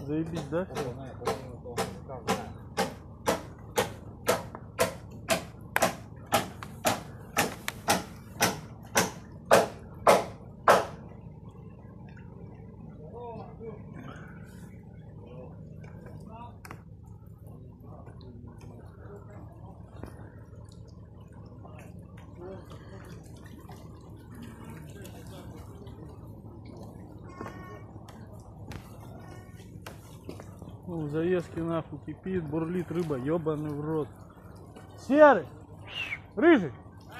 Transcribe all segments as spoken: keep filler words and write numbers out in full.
Заебись, да? Ну, в заездке нахуй кипит, бурлит рыба, ебаный в рот. Серый! Рыжий!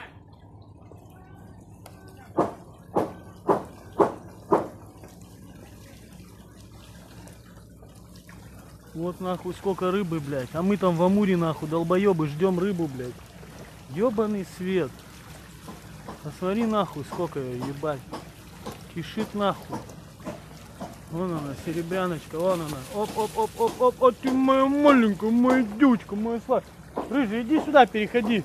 Вот нахуй сколько рыбы, блядь. А мы там в Амуре нахуй, долбоебы, ждем рыбу, блядь. Ебаный свет. Посмотри нахуй, сколько ее, ебать. Кишит нахуй. Вон она, серебряночка, вон она. Оп, оп, оп, оп, оп, а ты моя маленькая, моя девочка, моя сладкая. Рыжий, иди сюда, переходи.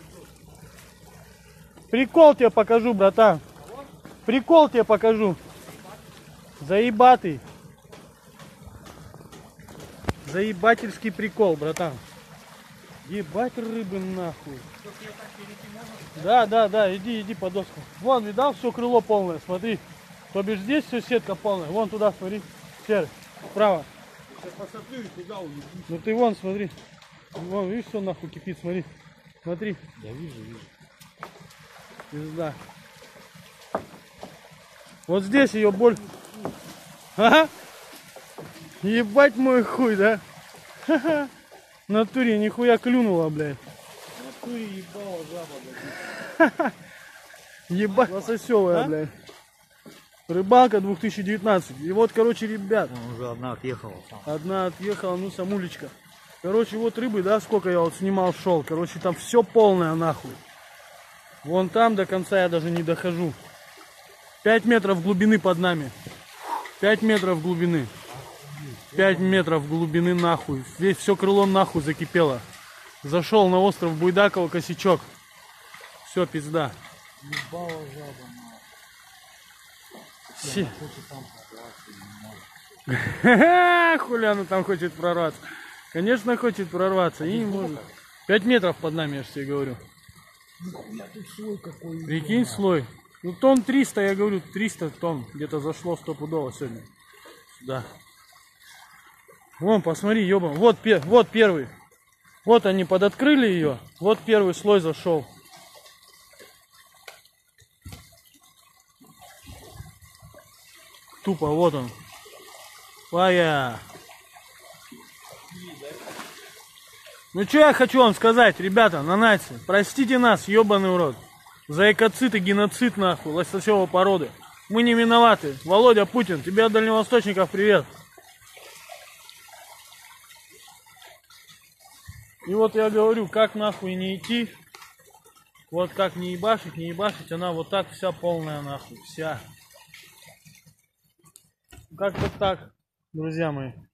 Прикол тебе покажу, братан. Прикол тебе покажу. Заебатый. Заебательский прикол, братан. Ебать рыбы нахуй. Да, да, да, иди, иди по доскам. Вон, видал, все крыло полное, смотри. То бишь здесь все сетка полная. Вон туда, смотри. Серый, справа. Ну ты вон, смотри. Вон, видишь, все нахуй кипит, смотри. Смотри. Я вижу, вижу. Пизда. Вот здесь ее боль. Ага. Ебать мой хуй, да? Ха-ха. В натуре нихуя клюнула, блядь. В натуре ебала жаба, блядь. Ебать лососевая, а? Блядь. Рыбалка две тысячи девятнадцать. И вот, короче, ребят. Он уже одна отъехала. Сам. Одна отъехала, ну, самулечка. Короче, вот рыбы, да, сколько я вот снимал, шел. Короче, там все полное, нахуй. Вон там до конца я даже не дохожу. пять метров глубины под нами. пять метров глубины. пять метров глубины, нахуй. Весь все крыло нахуй закипело. Зашел на остров Буйдаково, косячок. Все, пизда. Ебала жаба, Си... Хуля она там хочет прорваться. Конечно, хочет прорваться. И не может. пять метров под нами, я же тебе говорю. Тут слой какой. Прикинь, слой. Ну, тонн триста, я говорю, триста тонн. Где-то зашло стопудово сегодня. Сюда. Вон, посмотри, ёба. Вот, вот первый. Вот они подоткрыли ее. Вот первый слой зашел. Тупо, вот он. Пая. Ну что я хочу вам сказать, ребята, нанайцы. Простите нас, ебаный урод. За экоцид и геноцид, нахуй, лососевой породы. Мы не виноваты. Володя Путин, тебе от дальневосточников привет. И вот я говорю, как нахуй не идти. Вот как не ебашить, не ебашить. Она вот так вся полная, нахуй. Вся. Как-то так, друзья мои.